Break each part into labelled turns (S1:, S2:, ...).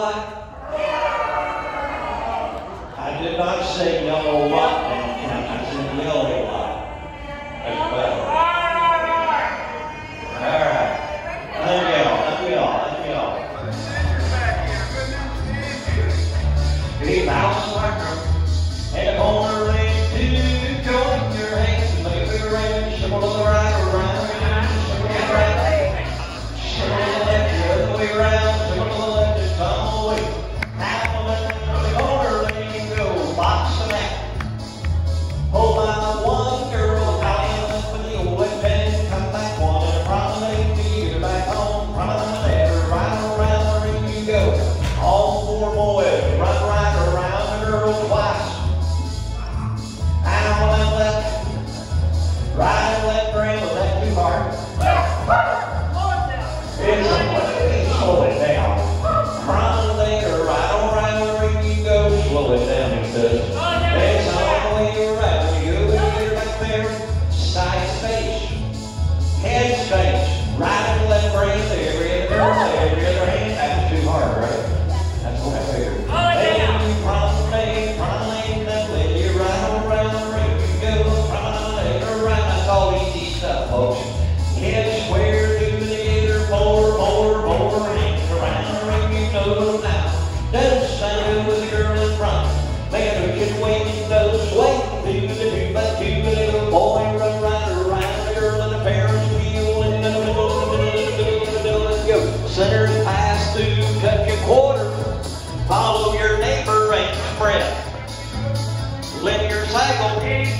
S1: light? I did not say yellow light down front. I said yellow light. That's better. All right. Let me all. He bounced like her, and the corner leg to join your hands and make it rain. Shuffle to the right around, shuffle to the right, shuffle to the left, the other way around, shuffle to the left, and come away. Half of the corner leg go, box and that. Hold my one girl, tie up with the old wet pen, come back one and a promenade to you, get back home, promenade, right around the ring you go. All four boys run right around the girl twice. Out and left, right and left, grand, was that too hard? Slow it down. Promenade, right around the ring you go. Slow it down, it does. It's all the way around. You go back there, side space, head space, right and left, grand, every other hand. That was too hard, right? That's what I figured. Hey, promenade, that way you ride around the ring. You go promenade around. That's all easy stuff, folks. Head square, do together, four, hands around the ring. You know now. Does sound good with the girl in front. Man, who can wait and does wait. Do by two, little boy run right around the girl in the Ferris wheel in the middle. Let's go. Center pass through, cut your quarter. Follow your neighbor and spread. Linear cycle.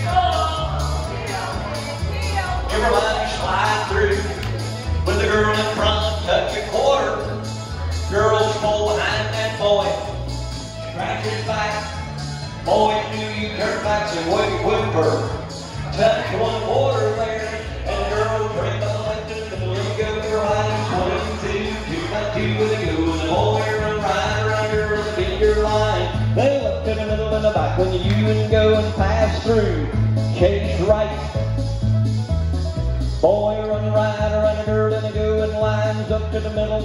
S1: Everybody slide through. With the girl in front, touch your quarter. Girls pull behind that boy. Scratch his back. Boys do you turn backs and whimper. Touch one quarter there. And the girl drink on the left and the middle. You go to right. 22 by 2 with a go. And the boy run right around your line. They look to the middle and the back when you and go and pass through. Chase right. Boy run right around the girl and go and lines up to the middle.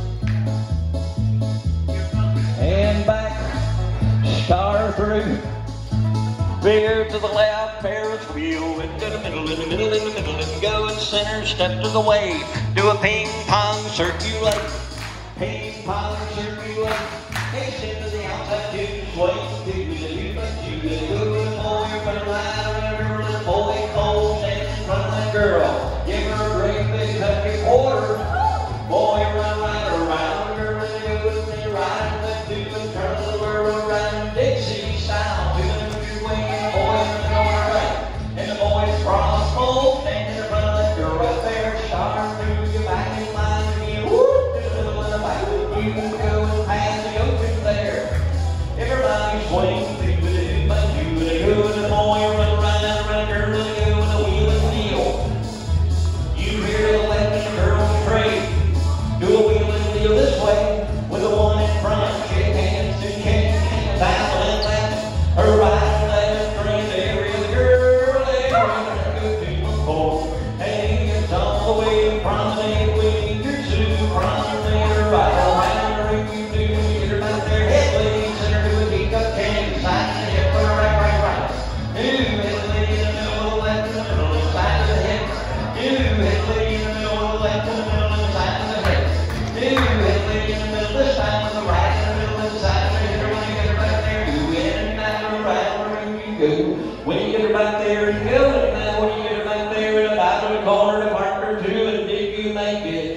S1: And back. Star through. Veer to the left, Ferris wheel into the middle, and go and center, step to the wave. Do a ping pong circulate. Ping pong circulate. Face into the outside two, swing to the but you the good boy, run right around the boy, cold, stand in front of that girl. Give her a great big hug, your quarter. Boy, run right around the girl, and go and right left to and turn the girl around Dixie style. Do the wing, boy, and the right. And the boys cross, both stand in front of that girl right there, star through your back in line again. Whoop, to the middle of the back. You can go and pass the ocean there. Everybody swing through the but you and go and the boy run right around the girl and go and the wheel and deal. You hear the left and the girl trade. Do a wheel and deal this way with the one in front. Shake hands and kick, battle and left, her right and left, friend, every other girl, every go to the pole. Hey, it's all the way from the way to promenade right around the ring. You do, get her back there, head lady, center to a teacup candy, side to the hip, put her right. Do head lady in the middle, left in the middle, side to the hip. Do head lady in the middle, left in the middle, and side to the hip. Do head lady in the middle, this time with the right in the middle, and side to the hip. When you get her back there, do in and out around the ring you go. When you get her back there, you go, and now when you get her back there, and about in the corner, to partner two, and did you make it?